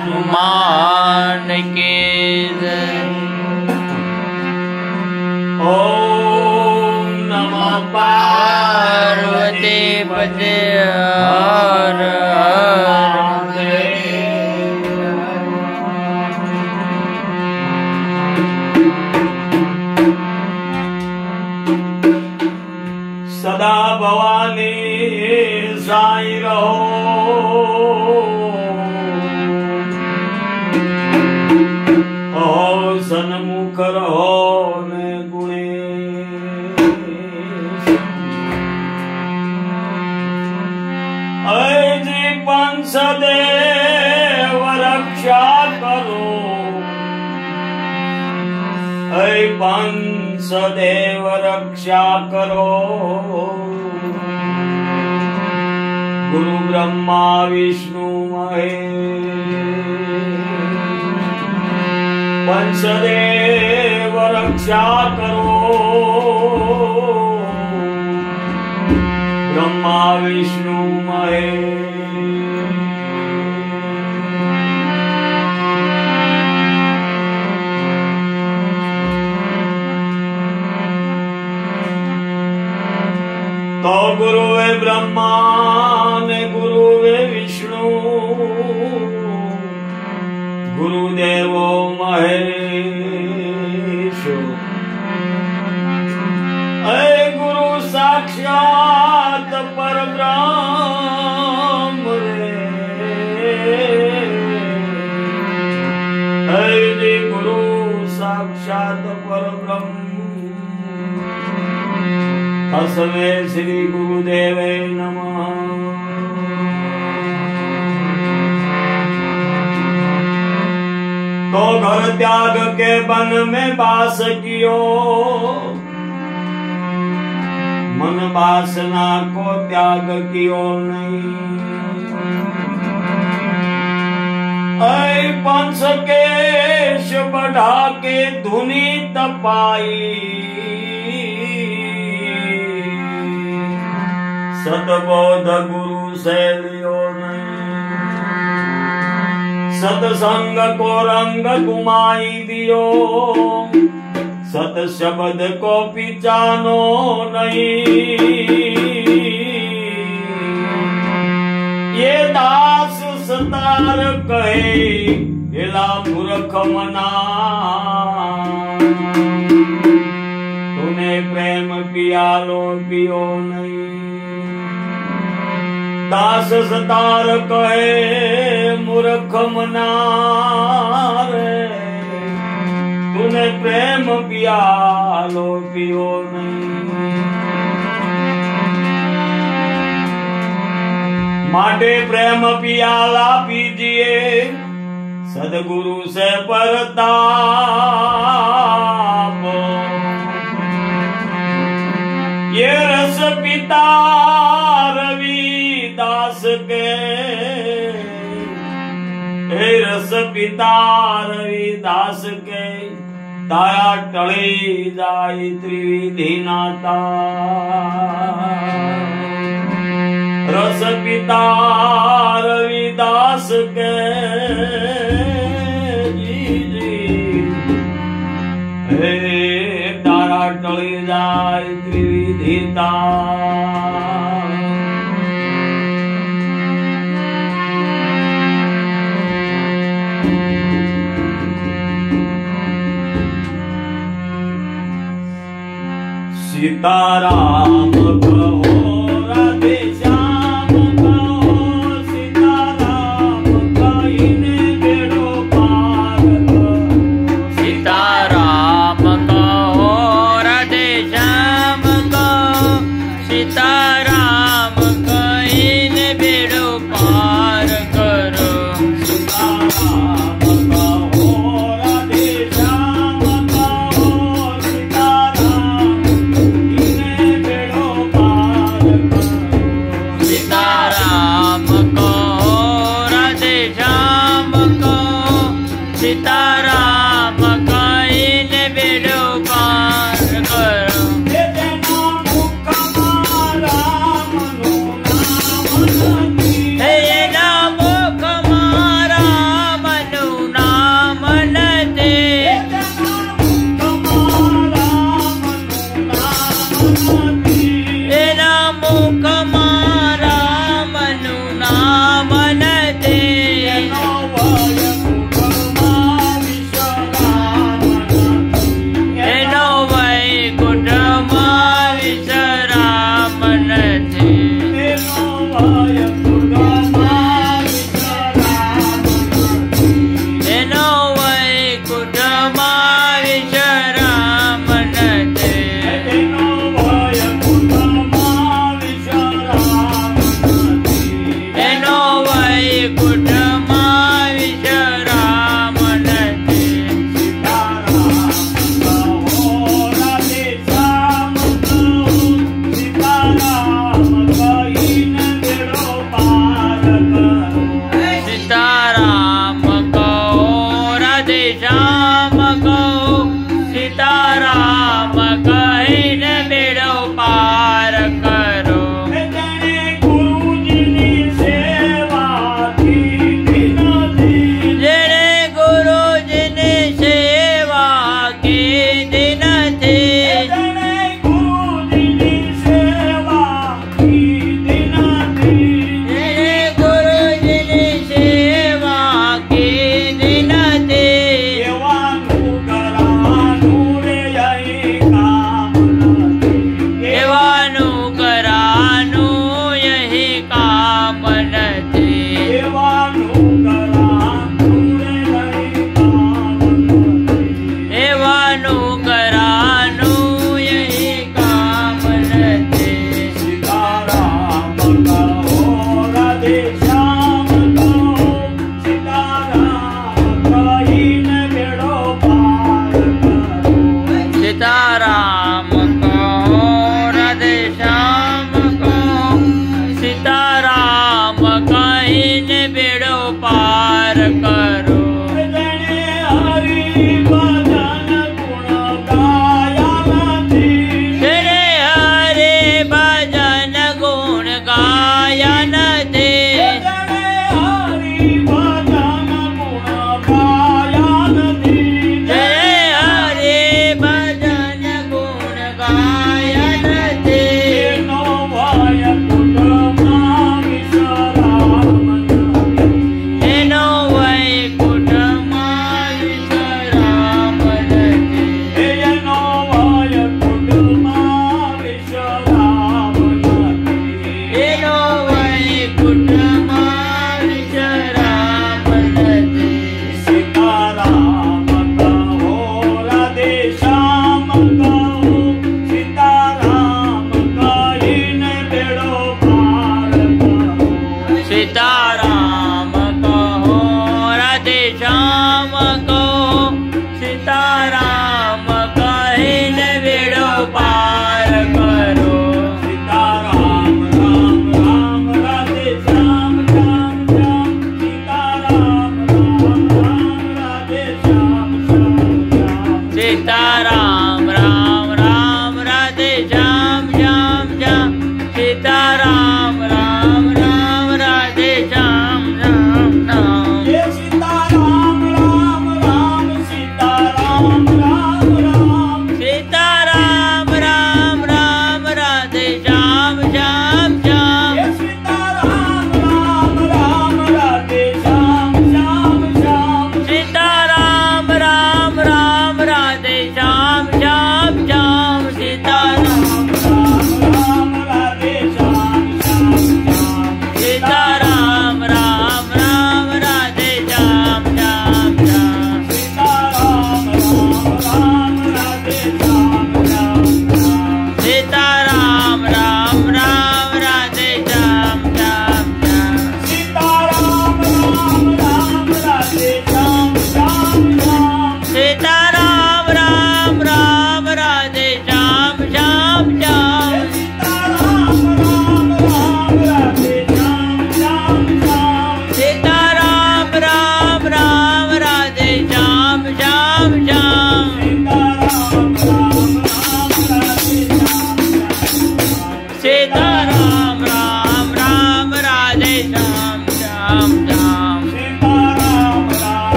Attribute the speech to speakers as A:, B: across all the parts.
A: हनुमान की जय।
B: ओम नमः
A: पार्वती पते हर हर।
B: सदा भवानी साई रहो, सन्मुख रहो ने गुणे। जी पंच देव रक्षा करो, पंच देव रक्षा करो। गुरु ब्रह्मा विष्णु महेश, पंचदेव रक्षा करो। ब्रह्मा विष्णु महेश। तो गुरु वे ब्रह्मा ने गुरु वे विष्णु, गुरुदेवो महेश। गुरु साक्षात परब्रह्म रे। गुरु साक्षात परब्रह्म। तस्मै श्री गुरुदेवे नमः। तो घर त्याग के वन में वास कियो, मन वासना को त्याग कियो नहीं। पंच केश बढ़ा के धुनी तपाई, सतबोध गुरु से लियो नहीं। सतसंग को रंग घुमाई दियो, सत शब्द को पिचानो नहीं। ये दास सतार कहे एला मूर्ख मना, तूने प्रेम पियालो पियो नहीं। दास सतार कहे मूर्ख मना रे, तूने प्रेम पियालो पियो नहीं। माटे प्रेम पियाला पीजिए, सदगुरु से परताप। ये रस पिता रविदास के, रस पिता रविदास के। ताया टળી જાય ત્રિવિધિ નાતા। रस पिता रविदास के जी जी। हे तारा टળી જાય ત્રિવિધિ તા। सीताराम कहो राधे श्याम कहो, सीताराम कहीने बेड़ो पार करो।
A: सीताराम कहो राधे श्याम कहो, सीताराम कहीने बेड़ो पार करो।
B: सीताराम कहो राधे श्याम कहो, सीताराम
A: सीताराम कहो राधे श्याम कहो, सीताराम कहीने बेड़ो पार करो।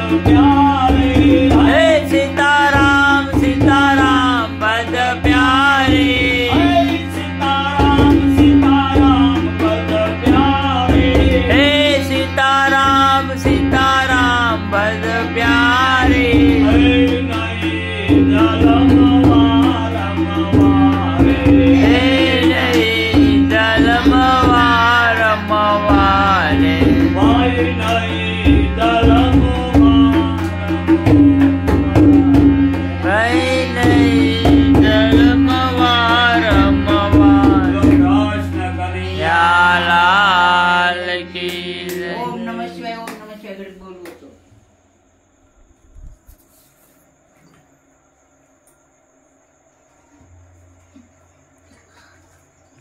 B: प्यारे
A: हे सीताराम सीताराम पद प्यारे
B: सीताराम सीताराम पद प्यारे
A: हे सीताराम सीताराम पद प्यारे